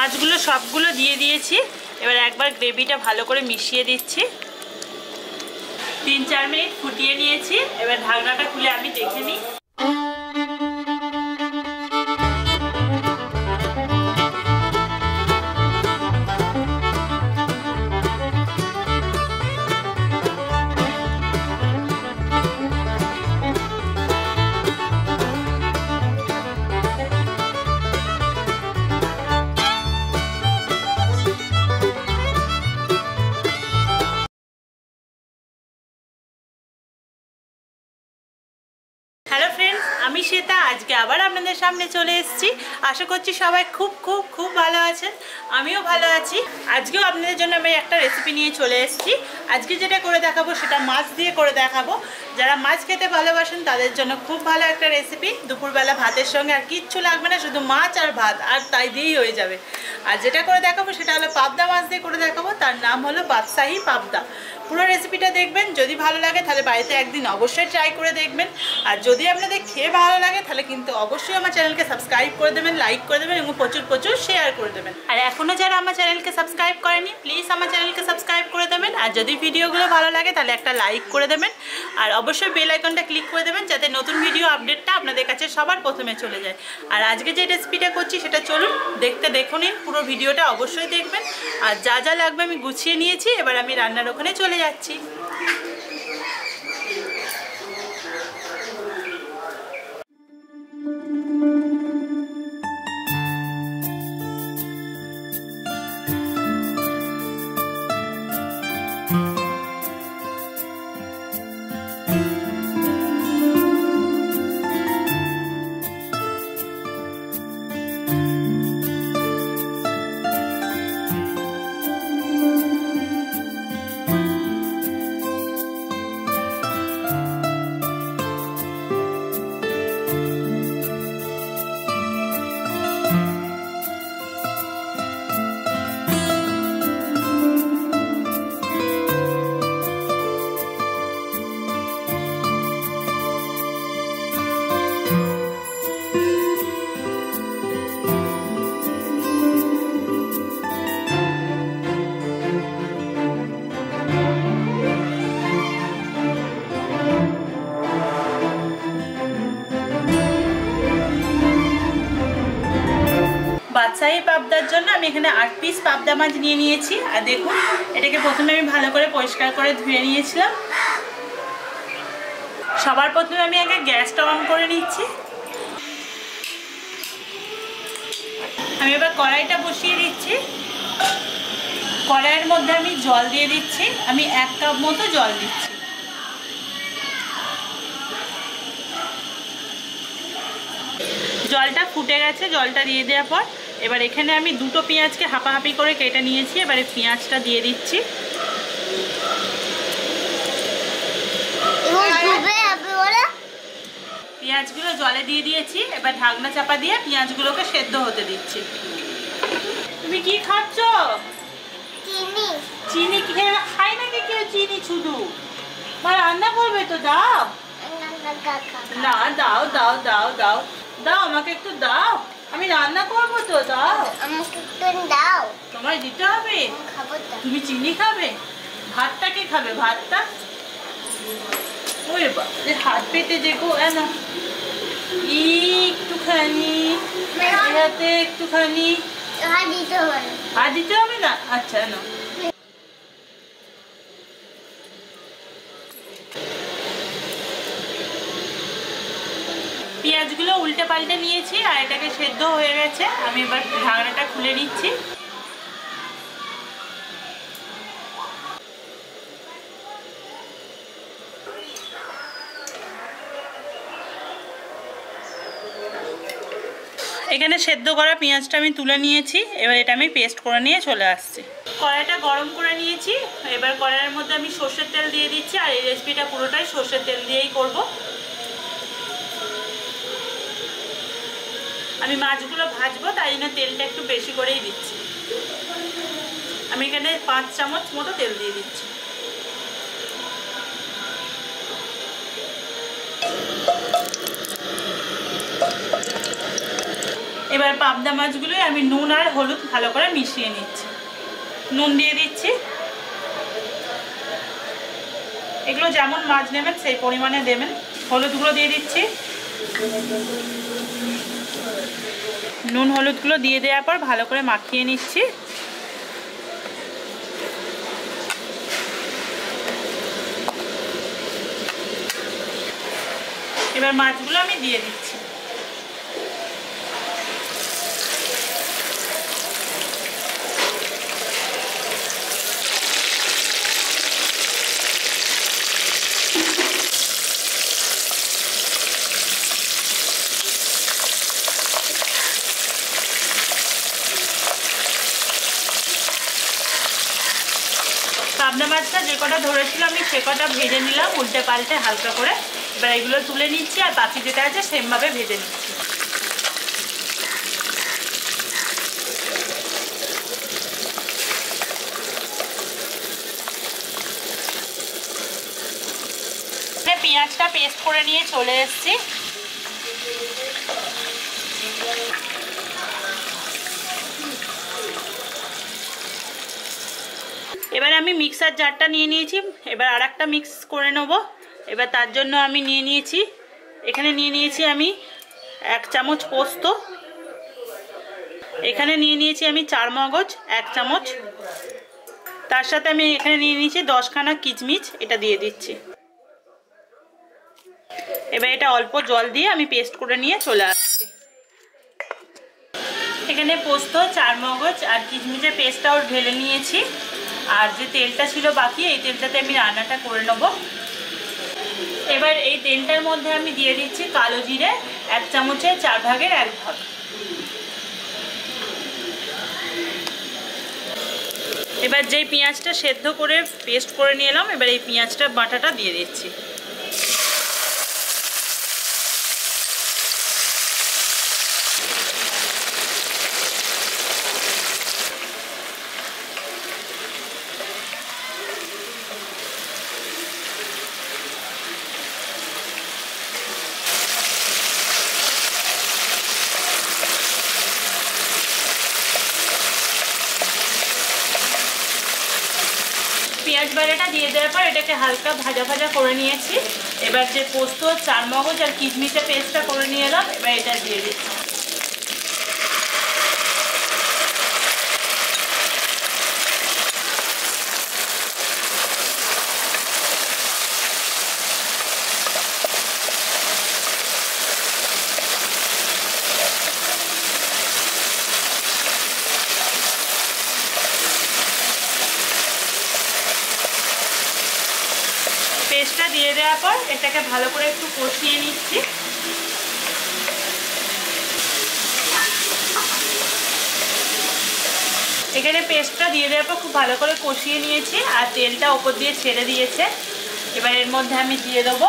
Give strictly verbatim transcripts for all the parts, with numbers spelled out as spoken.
মাছগুলো সবগুলো দিয়ে দিয়েছি। এবার একবার গ্রেভিটা ভালো করে মিশিয়ে দিচ্ছি। তিন চার মিনিট ফুটিয়ে নিয়েছি। এবার ঢাকনাটা খুলে আমি দেখে নিই। হ্যালো ফ্রেন্ডস, আমি শ্বেতা। আজকে আবার আপনাদের সামনে চলে এসেছি। আশা করছি সবাই খুব খুব খুব ভালো আছেন, আমিও ভালো আছি। আজকেও আপনাদের জন্য আমি একটা রেসিপি নিয়ে চলে এসেছি। আজকে যেটা করে দেখাবো সেটা মাছ দিয়ে করে দেখাবো। যারা মাছ খেতে ভালোবাসেন তাদের জন্য খুব ভালো একটা রেসিপি। দুপুরবেলা ভাতের সঙ্গে আর কিচ্ছু লাগবে না, শুধু মাছ আর ভাত, আর তাই দিয়েই হয়ে যাবে। আর যেটা করে দেখাবো সেটা হলো পাবদা মাছ দিয়ে করে দেখাবো। তার নাম হলো বাদশাহী পাবদা। পুরো রেসিপিটা দেখবেন। যদি ভালো লাগে তাহলে বাড়িতে একদিন অবশ্যই ট্রাই করে দেখবেন। আর যদি আপনাদের খেয়ে ভালো লাগে তাহলে কিন্তু অবশ্যই আমার চ্যানেলকে সাবস্ক্রাইব করে দেবেন, লাইক করে দেবেন এবং প্রচুর প্রচুর শেয়ার করে দেবেন। আর এখনও যারা আমার চ্যানেলকে সাবস্ক্রাইব করেনি প্লিজ আমার চ্যানেলকে সাবস্ক্রাইব করে দেবেন। আর যদি ভিডিওগুলো ভালো লাগে তাহলে একটা লাইক করে দেবেন। আর অবশ্যই বেল আইকনটা ক্লিক করে দেবেন যাতে নতুন ভিডিও আপডেটটা আপনাদের কাছে সবার প্রথমে চলে যায়। আর আজকে যে রেসিপিটা করছি সেটা চলুন দেখতে দেখুন। পুরো ভিডিওটা অবশ্যই দেখবেন। আর যা যা লাগবে আমি গুছিয়ে নিয়েছি। এবার আমি রান্নার ওখানে চলে যাচ্ছি। বাদশাহী পাবদার জন্য আমি এখানে আট পিস পাবদা মাছ নিয়ে নিয়েছি। আর দেখুন, এটাকে প্রথমে আমি ভালো করে পরিষ্কার করে ধুয়ে নিয়েছিলাম। সবার প্রথমে আমি আগে গ্যাসটা অন করে নিচ্ছি। আমি এবার কড়াইটা বসিয়ে দিচ্ছি। কড়াইয়ের মধ্যে আমি জল দিয়ে দিচ্ছি। আমি এক কাপ মতো জল দিচ্ছি। জলটা ফুটে গেছে। জলটা দিয়ে দেওয়ার পর এবার এখানে আমি দুটো পেঁয়াজকে হাঁপাহাঁপি করে কেটে নিয়েছি। এবারে পেঁয়াজটা দিয়ে দিচ্ছি। পেঁয়াজগুলো জলে দিয়ে দিয়েছি। এবার ঢাকনা চাপা দিয়ে পেঁয়াজগুলোকে সেদ্ধ হতে দিচ্ছি। তুমি কি খাচ্ছ? চিনি। চিনি খেয়ে খাই নাকি কেউ চিনি? শুধু মা রান্না করবে তো, দাও না। দাও দাও দাও দাও দাও, আমাকে একটু দাও, আমি রান্না করবো তো, দাও আমাকে একটু দাও। তোমায় দিতে হবে? তুমি চিনি খাবে? ভাতটা কে খাবে? ভাতটা ওরে বাবা, হাত পেতে দেখো না, একটুখানি হাতে একটুখানি হাত দিতে হবে। হাত দিতে হবে না? আচ্ছা না। পেঁয়াজগুলো উল্টে পাল্টে নিয়েছি আর এটাকে সেদ্ধ হয়ে গেছে। আমি এবার ঢাকনাটা খুলে নিচ্ছি। এখানে সেদ্ধ করা পেঁয়াজটা আমি তুলে নিয়েছি। এবার এটা আমি পেস্ট করে নিয়ে চলে আসছি। কড়াইটা গরম করে নিয়েছি। এবার কড়াইয়ের মধ্যে আমি সর্ষের তেল দিয়ে দিচ্ছি। আর এই রেসিপিটা পুরোটাই সর্ষের তেল দিয়েই করব। আমি মাছগুলো ভাজবো, তাই জন্য তেলটা একটু বেশি করেই দিচ্ছি। আমি এখানে পাঁচ চামচ মতো তেল দিয়ে দিচ্ছি। এবার পাবদা মাছগুলোই আমি নুন আর হলুদ ভালো করে মিশিয়ে নিচ্ছি। নুন দিয়ে দিচ্ছি, এগুলো যেমন মাছ নেবেন সেই পরিমাণে দেবেন। হলুদগুলো দিয়ে দিচ্ছি, নুন হলুদগুলো দিয়ে দেওয়ার পর ভালো করে মাখিয়ে নিচ্ছি। এবার মাছগুলো আমি দিয়ে দিচ্ছি। পাবদা মাছটা যে কটা ধরেছিল আমি সে কটা ভেজে নিলাম উল্টে পাল্টে হালকা করে। এবার এগুলো তুলে নিচ্ছি আর বাকি যেটা আছে সেমভাবে ভেজে নিচ্ছি। পেঁয়াজটা পেস্ট করে নিয়ে চলে এসেছি। এবার আমি মিক্সার জারটা নিয়ে নিয়েছি, এবার আর একটা মিক্স করে নেব। এবার তার জন্য আমি নিয়ে নিয়েছি, এখানে নিয়ে নিয়েছি আমি এক চামচ পোস্ত, এখানে নিয়ে নিয়েছি আমি চার মগজ এক চামচ, তার সাথে আমি এখানে নিয়ে নিয়েছি দশখানা কিচমিচ, এটা দিয়ে দিচ্ছি। এবার এটা অল্প জল দিয়ে আমি পেস্ট করে নিয়ে চলে আসছি। এখানে পোস্ত, চার মগজ আর কিচমিচের পেস্টটাও ঢেলে নিয়েছি। আর যে তেলটা ছিল বাকি এই তেলটাতে আমি রান্নাটা করে নেব। এবার এই তেলটার মধ্যে আমি দিয়ে দিচ্ছি কালো জিরে এক চামচের চার ভাগের এক ভাগ। এবার যেই পেঁয়াজটা সেদ্ধ করে পেস্ট করে নিয়ে এলাম, এবার এই পেঁয়াজটা বাটাটা দিয়ে দিচ্ছি। পেঁয়াজ বাটাটা দিয়ে দেওয়ার পর এটাকে হালকা ভাজা ভাজা করে নিয়েছি। এবার যে পোস্ত, চার মগজ আর কিচমিচের পেস্টটা করে নিয়ে এলাম, এবার এটা দিয়ে দিচ্ছি। পেস্টটা দিয়ে দেওয়ার পর এটাকে ভালো করে একটু কষিয়ে নিচ্ছি। এখানে পেস্টটা দিয়ে দেওয়ার পর খুব ভালো করে কষিয়ে নিয়েছি আর তেলটা ওপর দিয়ে ছেড়ে দিয়েছে। এবার এর মধ্যে আমি দিয়ে দেবো,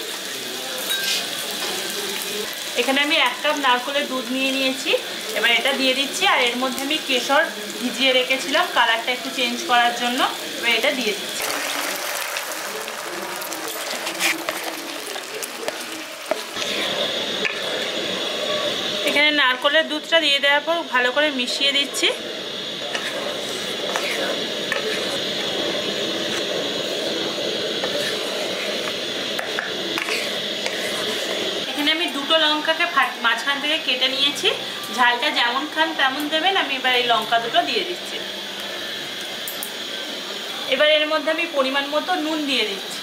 এখানে আমি এক কাপ নারকেলের দুধ নিয়ে নিয়েছি। এবার এটা দিয়ে দিচ্ছি আর এর মধ্যে আমি কেশর ভিজিয়ে রেখেছিলাম কালারটা একটু চেঞ্জ করার জন্য, এবার এটা দিয়ে দিচ্ছি। এখানে নারকেলের দুধটা দিয়ে দেওয়ার পর ভালো করে মিশিয়ে দিচ্ছি। এখানে আমি দুটো লঙ্কাকে মাঝখান থেকে কেটে নিয়েছি, ঝালটা যেমন খান তেমন দেবেন। আমি এবার এই লঙ্কা দুটো দিয়ে দিচ্ছি। এবার এর মধ্যে আমি পরিমাণ মতো নুন দিয়ে দিচ্ছি।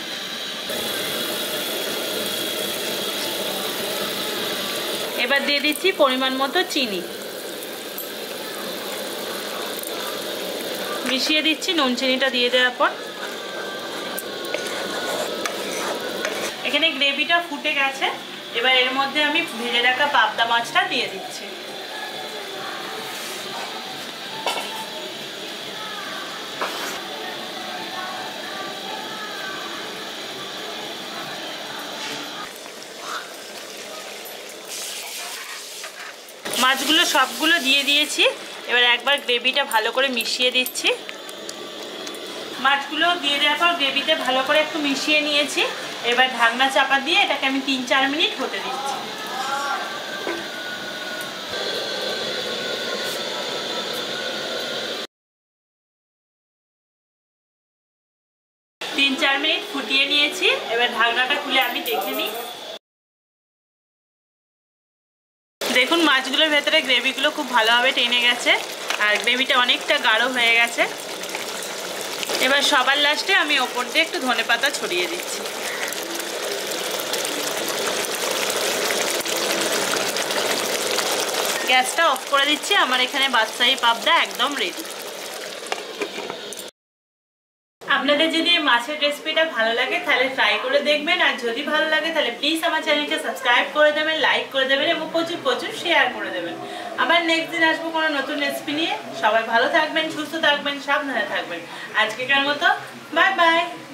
এবার দিয়ে দিচ্ছি পরিমাণ মতো চিনি, মিশিয়ে দিচ্ছি নুন চিনিটা দিয়ে দেওয়ার পর। এখানে গ্রেভিটা ফুটে গেছে, এবার এর মধ্যে আমি ভেজে রাখা পাবদা মাছটা দিয়ে দিচ্ছি। মাছগুলো সবগুলো দিয়ে দিয়েছি, এবার একবার গ্রেভিটা ভালো করে মিশিয়ে দিচ্ছি। মাছগুলো দিয়ে দেওয়ার পর গ্রেভিতে ভালো করে একটু মিশিয়ে নিয়েছি। এবার ঢাকনা চাপা দিয়ে এটাকে আমি তিন চার মিনিট হতে দিচ্ছি। তিন চার মিনিট ফুটিয়ে নিয়েছি। এবার ঢাকনাটা খুলে আমি দেখে নিই। দেখুন মাছগুলোর ভেতরে গ্রেভিগুলো খুব ভালোভাবে টেনে গেছে আর গ্রেভিটা অনেকটা গাঢ় হয়ে গেছে। এবার সবার লাস্টে আমি ওপর দিয়ে একটু ধনেপাতা ছড়িয়ে দিচ্ছি। গ্যাসটা অফ করে দিচ্ছি। আমার এখানে বাদশাহী পাবদা একদম রেডি। আপনাদের যদি এই মাছের রেসিপিটা ভালো লাগে তাহলে ট্রাই করে দেখবেন, আর যদি ভালো লাগে তাহলে প্লিজ আমার চ্যানেলকে সাবস্ক্রাইব করে দেবেন, লাইক করে দেবেন এবং প্রচুর প্রচুর শেয়ার করে দেবেন। আবার নেক্সট দিন আসবো কোনো নতুন রেসিপি নিয়ে। সবাই ভালো থাকবেন, সুস্থ থাকবেন, সাবধানে থাকবেন। আজকেকার মতো বাই বাই।